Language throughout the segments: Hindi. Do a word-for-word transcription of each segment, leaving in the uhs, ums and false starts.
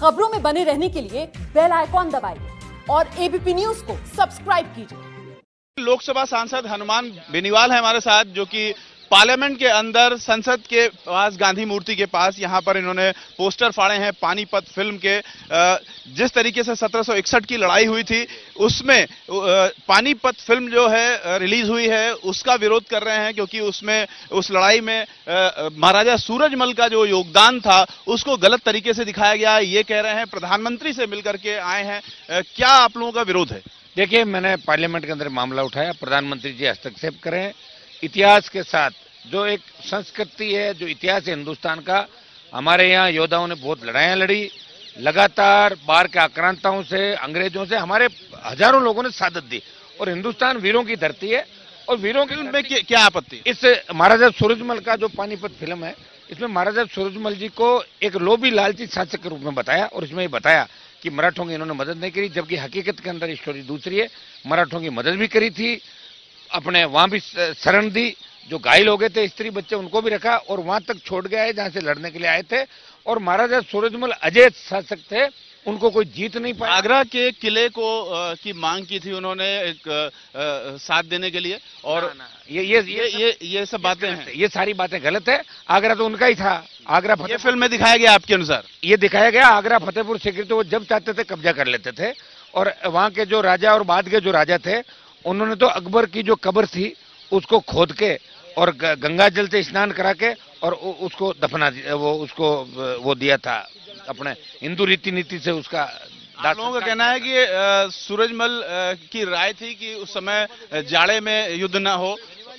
खबरों में बने रहने के लिए बेल आइकॉन दबाइए और एबीपी न्यूज को सब्सक्राइब कीजिए। लोकसभा सांसद हनुमान बेनीवाल है हमारे साथ, जो कि पार्लियामेंट के अंदर संसद के पास गांधी मूर्ति के पास यहां पर इन्होंने पोस्टर फाड़े हैं पानीपत फिल्म के। जिस तरीके से सत्रह सौ इकसठ की लड़ाई हुई थी उसमें पानीपत फिल्म जो है रिलीज हुई है उसका विरोध कर रहे हैं, क्योंकि उसमें उस लड़ाई में महाराजा सूरजमल का जो योगदान था उसको गलत तरीके से दिखाया गया। ये कह रहे हैं प्रधानमंत्री से मिलकर के आए हैं। क्या आप लोगों का विरोध है? देखिए, मैंने पार्लियामेंट के अंदर मामला उठाया, प्रधानमंत्री जी हस्तक्षेप करें। इतिहास के साथ जो एक संस्कृति है, जो इतिहास है हिंदुस्तान का, हमारे यहाँ योद्धाओं ने बहुत लड़ाइयाँ लड़ी, लगातार बाहर के आक्रांताओं से, अंग्रेजों से हमारे हजारों लोगों ने सादत दी, और हिंदुस्तान वीरों की धरती है। और वीरों की में क्या आपत्ति? इस महाराजा सूरजमल का जो पानीपत फिल्म है, इसमें महाराजा सूरजमल जी को एक लोभी लालची शासक के रूप में बताया, और इसमें बताया कि मराठों की इन्होंने मदद नहीं करी, जबकि हकीकत के अंदर स्टोरी दूसरी है। मराठों की मदद भी करी थी, अपने वहां भी शरण दी, जो घायल हो गए थे स्त्री बच्चे उनको भी रखा, और वहां तक छोड़ गया है जहां से लड़ने के लिए आए थे। और महाराजा सूरजमल अजय शासक थे, उनको कोई जीत नहीं पाया। आगरा के किले को आ, की मांग की थी उन्होंने एक आ, साथ देने के लिए, और ना, ना, ये ये ये ये ये सब बातें हैं, ये सारी बातें गलत है। आगरा तो उनका ही था। आगरा ये फिल्म में दिखाया गया आपके अनुसार? ये दिखाया गया आगरा फतेहपुर सीकरी, तो वो जब चाहते थे कब्जा कर लेते थे। और वहां के जो राजा और बाद के जो राजा थे उन्होंने तो अकबर की जो कब्र थी उसको खोद के और गंगा जल से स्नान करा के और उसको दफना वो उसको वो दिया था, अपने हिंदू रीति नीति से उसका। आप लोगों का कहना है कि सूरजमल की राय थी कि उस समय जाड़े में युद्ध ना हो,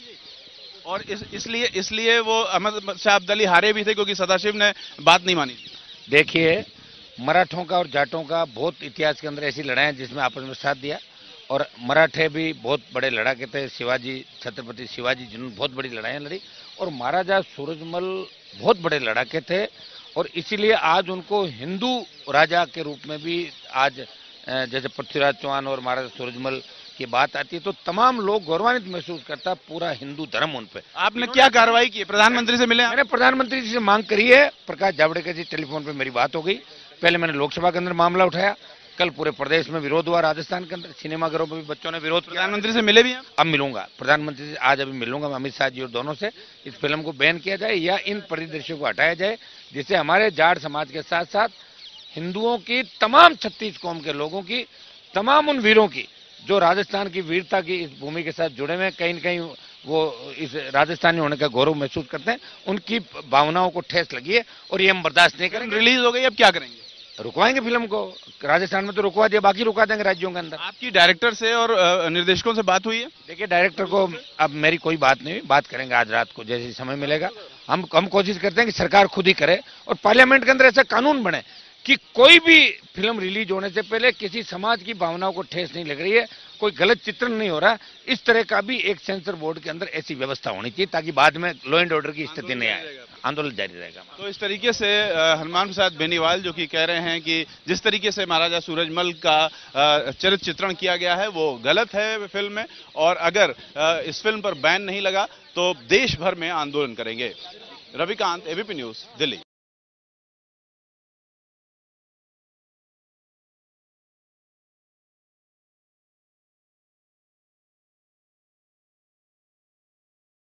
और इस, इसलिए इसलिए वो अहमद शाह अब्दाली हारे भी थे, क्योंकि सदाशिव ने बात नहीं मानी। देखिए, मराठों का और जाटों का बहुत इतिहास के अंदर ऐसी लड़ाई जिसमें आपस में साथ दिया, और मराठे भी बहुत बड़े लड़ाके थे। शिवाजी, छत्रपति शिवाजी जिन्होंने बहुत बड़ी लड़ाइयाँ लड़ी, और महाराजा सूरजमल बहुत बड़े लड़ाके थे, और इसीलिए आज उनको हिंदू राजा के रूप में भी आज जैसे पृथ्वीराज चौहान और महाराजा सूरजमल की बात आती है तो तमाम लोग गौरवान्वित महसूस करता है, पूरा हिंदू धर्म उन पे। आपने क्या कार्रवाई की? प्रधानमंत्री से मिले? मैंने प्रधानमंत्री जी से मांग करी है। प्रकाश जावड़ेकर जी टेलीफोन पे मेरी बात हो गई। पहले मैंने लोकसभा के अंदर मामला उठाया, कल पूरे प्रदेश में विरोध हुआ, राजस्थान के अंदर सिनेमाघरों में भी बच्चों ने विरोध किया। प्रधानमंत्री से मिले भी हैं? अब मिलूंगा प्रधानमंत्री से, आज अभी मिलूंगा मैं अमित शाह जी और दोनों से। इस फिल्म को बैन किया जाए या इन परिदृश्यों को हटाया जाए, जिससे हमारे जाट समाज के साथ साथ हिंदुओं की, तमाम छत्तीस कौम के लोगों की, तमाम उन वीरों की जो राजस्थान की वीरता की इस भूमि के साथ जुड़े हुए, कहीं न कहीं वो इस राजस्थानी होने का गौरव महसूस करते हैं, उनकी भावनाओं को ठेस लगी है, और ये हम बर्दाश्त नहीं करेंगे। रिलीज हो गई, अब क्या करेंगे? रुकवाएंगे फिल्म को। राजस्थान में तो रुकवा दिया, बाकी रुकवा देंगे राज्यों के अंदर। आपकी डायरेक्टर से और निर्देशकों से बात हुई है? देखिए, डायरेक्टर को अब मेरी कोई बात नहीं हुई, बात करेंगे आज रात को जैसे समय मिलेगा। हम हम कोशिश करते हैं कि सरकार खुद ही करे, और पार्लियामेंट के अंदर ऐसा कानून बने कि कोई भी फिल्म रिलीज होने से पहले किसी समाज की भावनाओं को ठेस नहीं लग रही है, कोई गलत चित्रण नहीं हो रहा, इस तरह का भी एक सेंसर बोर्ड के अंदर ऐसी व्यवस्था होनी चाहिए, ताकि बाद में लॉ एंड ऑर्डर की स्थिति नहीं आए। आंदोलन जारी रहेगा। तो इस तरीके से हनुमान प्रसाद बेनीवाल जो कि कह रहे हैं कि जिस तरीके से महाराजा सूरजमल का चरित्र चित्रण किया गया है वो गलत है फिल्म में, और अगर इस फिल्म पर बैन नहीं लगा तो देश भर में आंदोलन करेंगे। Ravikant, ABP news, Delhi.